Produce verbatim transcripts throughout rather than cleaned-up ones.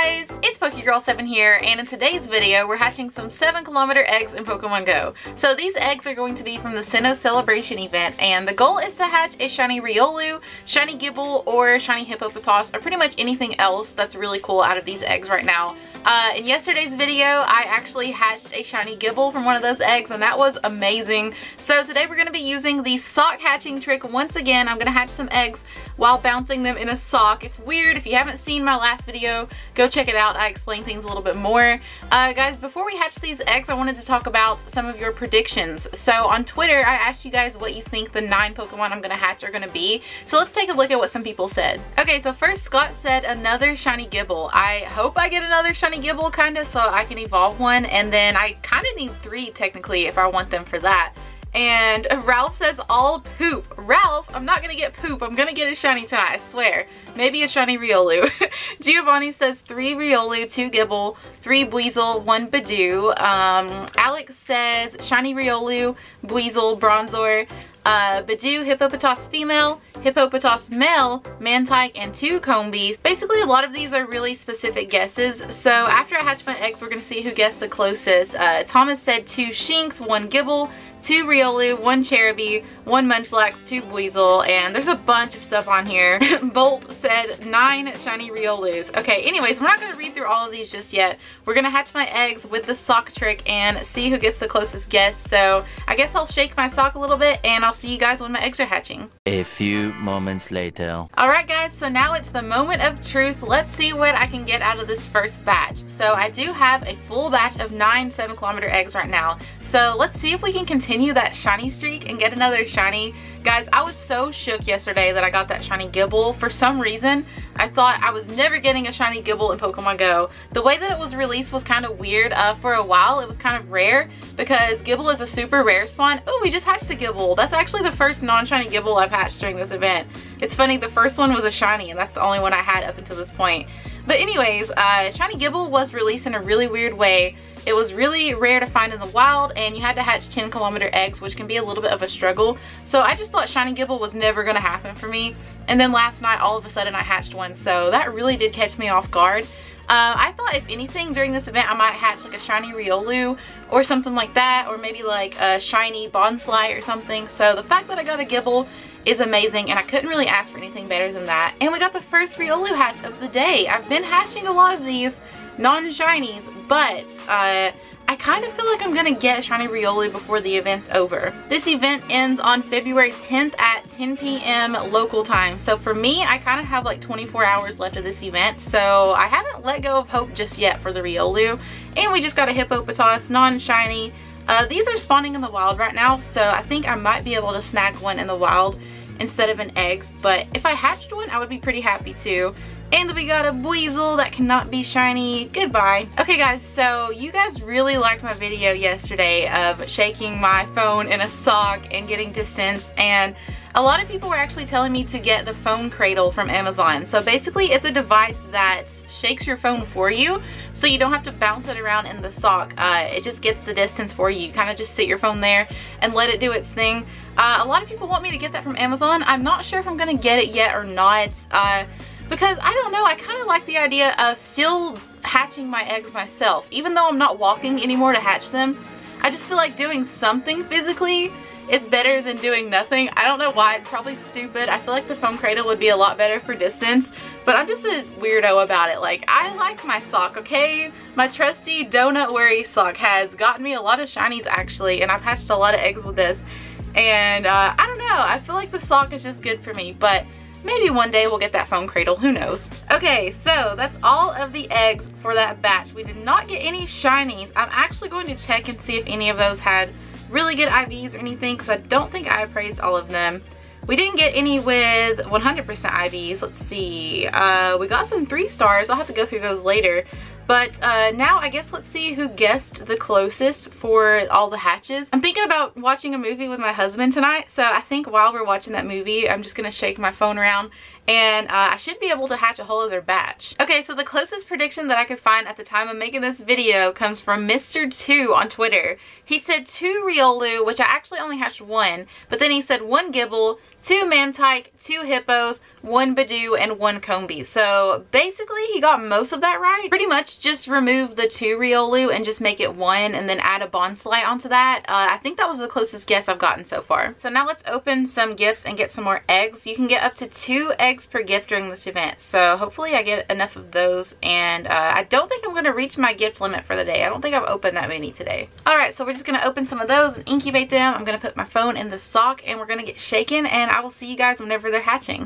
guys, it's PokéGirl seven here, and in today's video we're hatching some seven kilometer eggs in Pokemon Go. So these eggs are going to be from the Sinnoh celebration event, and the goal is to hatch a shiny Riolu, shiny Gible, or shiny Hippopotas, or pretty much anything else that's really cool out of these eggs right now. Uh, in yesterday's video, I actually hatched a shiny Gible from one of those eggs, and that was amazing. So today we're going to be using the sock hatching trick once again. I'm going to hatch some eggs while bouncing them in a sock. It's weird. If you haven't seen my last video, go check it out. I explain things a little bit more. Uh, guys, before we hatch these eggs, I wanted to talk about some of your predictions. So on Twitter, I asked you guys what you think the nine Pokemon I'm going to hatch are going to be. So let's take a look at what some people said. Okay, so first Scott said another shiny Gible. I hope I get another shiny Gible, kind of, so I can evolve one, and then I kind of need three technically if I want them for that. And Ralph says all poop. Ralph, I'm not gonna get poop. I'm gonna get a shiny tonight, I swear. Maybe a shiny Riolu. Giovanni says three Riolu, two Gible, three Buizel, one Badoo. Um, Alex says shiny Riolu, Buizel, Bronzor, uh, Badoo, Hippopotas female, Hippopotas male, Mantike, and two Combees. Basically, a lot of these are really specific guesses. So after I hatch my eggs, we're gonna see who guessed the closest. Uh, Thomas said two Shinx, one Gible, two Riolu, one Cherubi, one Munchlax, two Buizel, and there's a bunch of stuff on here. Bolt said nine shiny Riolus. Okay, anyways, we're not going to read through all of these just yet. We're going to hatch my eggs with the sock trick and see who gets the closest guess. So I guess I'll shake my sock a little bit and I'll see you guys when my eggs are hatching. A few moments later. Alright guys, so now it's the moment of truth. Let's see what I can get out of this first batch. So I do have a full batch of nine seven kilometer eggs right now. So let's see if we can continue that shiny streak and get another shiny. Guys, I was so shook yesterday that I got that shiny Gible. For some reason, I thought I was never getting a shiny Gible in Pokemon Go. The way that it was released was kind of weird. Uh, for a while, it was kind of rare because Gible is a super rare spawn. Oh, we just hatched a Gible. That's actually the first non-shiny Gible I've hatched during this event. It's funny, the first one was a shiny, and that's the only one I had up until this point. But anyways, uh, shiny Gible was released in a really weird way. It was really rare to find in the wild, and you had to hatch ten kilometer eggs, which can be a little bit of a struggle. So I just thought shiny Gible was never going to happen for me. And then last night, all of a sudden, I hatched one. So that really did catch me off guard. Uh, I thought if anything during this event I might hatch like a shiny Riolu or something like that, or maybe like a shiny Bonsly or something. So the fact that I got a Gible is amazing, and I couldn't really ask for anything better than that. And we got the first Riolu hatch of the day. I've been hatching a lot of these non-shinies, but uh, I kind of feel like I'm gonna get a shiny Riolu before the event's over. This event ends on February tenth at ten p m local time. So for me, I kind of have like twenty-four hours left of this event. So I haven't let go of hope just yet for the Riolu. And we just got a Hippopotas, non-shiny. Uh, these are spawning in the wild right now, so I think I might be able to snag one in the wild instead of an eggs. But if I hatched one, I would be pretty happy too. And we got a Buizel that cannot be shiny. Goodbye. Okay guys, so you guys really liked my video yesterday of shaking my phone in a sock and getting distance, and a lot of people were actually telling me to get the phone cradle from Amazon. So basically it's a device that shakes your phone for you, so you don't have to bounce it around in the sock. Uh, it just gets the distance for you. You kind of just sit your phone there and let it do its thing. Uh, a lot of people want me to get that from Amazon. I'm not sure if I'm gonna get it yet or not. Uh, Because, I don't know, I kind of like the idea of still hatching my eggs myself. Even though I'm not walking anymore to hatch them, I just feel like doing something physically is better than doing nothing. I don't know why, it's probably stupid. I feel like the foam cradle would be a lot better for distance, but I'm just a weirdo about it. Like, I like my sock, okay? My trusty Donut Worry sock has gotten me a lot of shinies actually, and I've hatched a lot of eggs with this. And, uh, I don't know, I feel like the sock is just good for me, but maybe one day we'll get that phone cradle, who knows. Okay, so that's all of the eggs for that batch. We did not get any shinies. I'm actually going to check and see if any of those had really good I Vs or anything, because I don't think I appraised all of them. We didn't get any with one hundred percent I Vs. Let's see. Uh, we got some three stars. I'll have to go through those later. But uh, now I guess let's see who guessed the closest for all the hatches. I'm thinking about watching a movie with my husband tonight, so I think while we're watching that movie, I'm just gonna shake my phone around and uh, I should be able to hatch a whole other batch. Okay, so the closest prediction that I could find at the time of making this video comes from Mister two on Twitter. He said two Riolu, which I actually only hatched one, but then he said one Gibble, two Mantike, two Hippos, one Badoo, and one Combee. So basically he got most of that right. Pretty much just remove the two Riolu and just make it one and then add a Bonsly onto that. Uh, I think that was the closest guess I've gotten so far. So now let's open some gifts and get some more eggs. You can get up to two eggs per gift during this event. So hopefully I get enough of those, and uh, I don't think I'm going to reach my gift limit for the day. I don't think I've opened that many today. Alright, so we're just going to open some of those and incubate them. I'm going to put my phone in the sock and we're going to get shaken, and I will see you guys whenever they're hatching.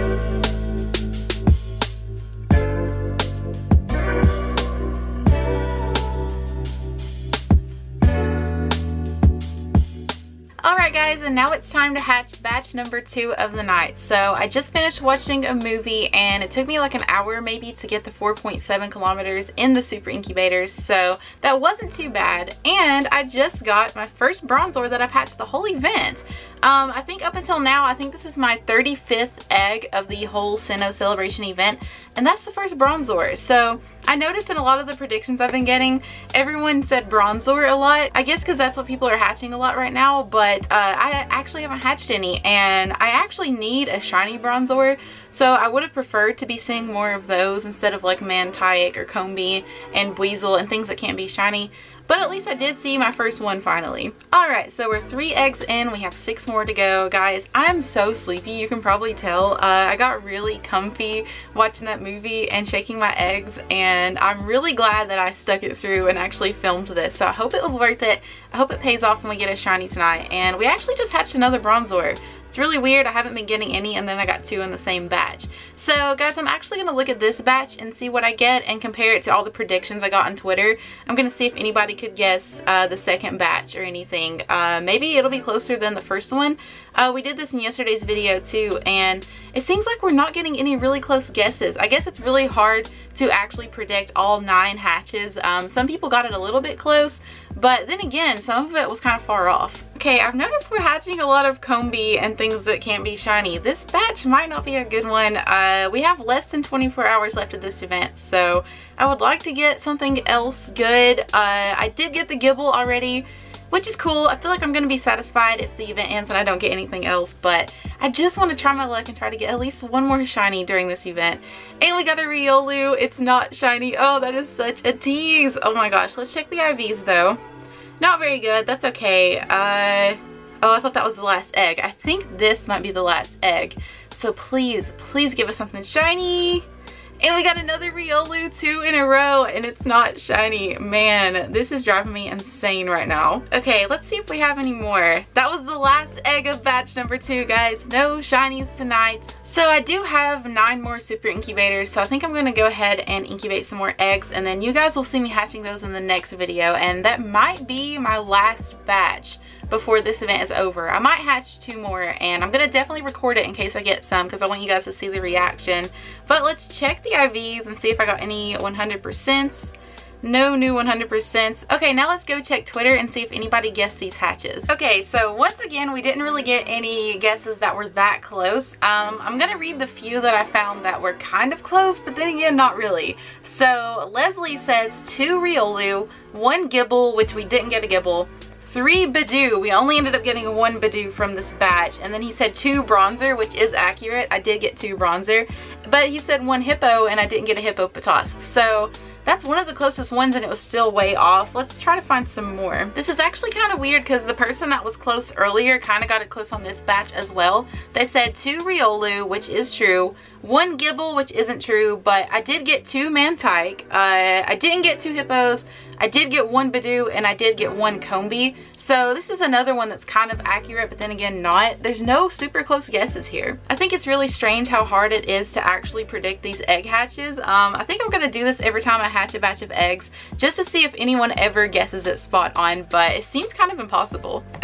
Alright guys, and now it's time to hatch batch number two of the night. So I just finished watching a movie and it took me like an hour maybe to get the four point seven kilometers in the super incubators, so that wasn't too bad. And I just got my first Bronzor that I've hatched the whole event. Um, I think up until now, I think this is my thirty-fifth egg of the whole Sinnoh celebration event, and that's the first Bronzor. So I noticed in a lot of the predictions I've been getting, everyone said Bronzor a lot. I guess because that's what people are hatching a lot right now, but uh, I actually haven't hatched any, and I actually need a shiny Bronzor. So I would have preferred to be seeing more of those instead of like Mantike or Combee and Weasel and things that can't be shiny. But at least I did see my first one finally. Alright, so we're three eggs in. We have six more to go. Guys, I'm so sleepy. You can probably tell. Uh, I got really comfy watching that movie and shaking my eggs. And I'm really glad that I stuck it through and actually filmed this. So I hope it was worth it. I hope it pays off when we get a shiny tonight. And we actually just hatched another Bronzor. It's really weird. I haven't been getting any, and then I got two in the same batch. So guys, I'm actually going to look at this batch and see what I get and compare it to all the predictions I got on Twitter. I'm going to see if anybody could guess uh, the second batch or anything. Uh, maybe it'll be closer than the first one. Uh, we did this in yesterday's video too, and it seems like we're not getting any really close guesses. I guess it's really hard to actually predict all nine hatches. Um, some people got it a little bit close, but then again, some of it was kind of far off. Okay, I've noticed we're hatching a lot of Combee and things that can't be shiny. This batch might not be a good one. Uh, we have less than twenty-four hours left of this event, so I would like to get something else good. Uh, I did get the Gibble already, which is cool. I feel like I'm going to be satisfied if the event ends and I don't get anything else, but I just want to try my luck and try to get at least one more shiny during this event. And we got a Riolu. It's not shiny. Oh, that is such a tease. Oh my gosh. Let's check the I Vs though. Not very good. That's okay. Uh, oh, I thought that was the last egg. I think this might be the last egg. So please, please give us something shiny. And we got another Riolu, two in a row, and it's not shiny. Man, this is driving me insane right now. Okay, let's see if we have any more. That was the last egg of batch number two, guys. No shinies tonight. So I do have nine more super incubators, so I think I'm going to go ahead and incubate some more eggs, and then you guys will see me hatching those in the next video, and that might be my last batch before this event is over. I might hatch two more, and I'm gonna definitely record it in case I get some because I want you guys to see the reaction. But let's check the I Vs and see if I got any one hundred percents. No new one hundred percents. Okay, now let's go check Twitter and see if anybody guessed these hatches. Okay, so once again, we didn't really get any guesses that were that close. Um, I'm gonna read the few that I found that were kind of close, but then again, not really. So Leslie says two Riolu, one Gibble, which we didn't get a Gibble, three Badoo. We only ended up getting one Badoo from this batch. And then he said two Bronzor, which is accurate. I did get two Bronzor. But he said one Hippo, and I didn't get a Hippopotas. So that's one of the closest ones, and it was still way off. Let's try to find some more. This is actually kind of weird because the person that was close earlier kind of got it close on this batch as well. They said two Riolu, which is true, one Gibble, which isn't true, but I did get two Mantike. Uh, I didn't get two Hippos. I did get one Badoo, and I did get one Combee. So this is another one that's kind of accurate, but then again not. There's no super close guesses here. I think it's really strange how hard it is to actually predict these egg hatches. Um, I think I'm gonna do this every time I hatch a batch of eggs, just to see if anyone ever guesses it spot on, but it seems kind of impossible.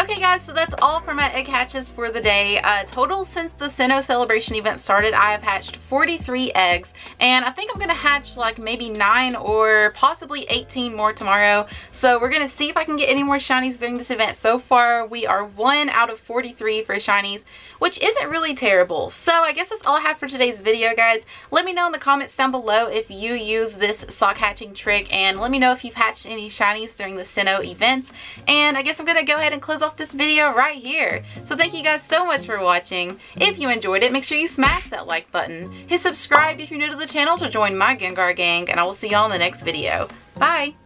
Okay guys, so that's all for my egg hatches for the day. Uh, total since the Sinnoh celebration event started, I have hatched forty-three eggs, and I think I'm gonna hatch like maybe nine or possibly eighteen more tomorrow. So we're gonna see if I can get any more shinies during this event. So far, we are one out of forty-three for shinies, which isn't really terrible. So I guess that's all I have for today's video, guys. Let me know in the comments down below if you use this sock hatching trick, and let me know if you've hatched any shinies during the Sinnoh events. And I guess I'm gonna go ahead and close off this video right here. So thank you guys so much for watching. If you enjoyed it, make sure you smash that like button. Hit subscribe if you're new to the channel to join my Gengar gang, and I will see y'all in the next video. Bye!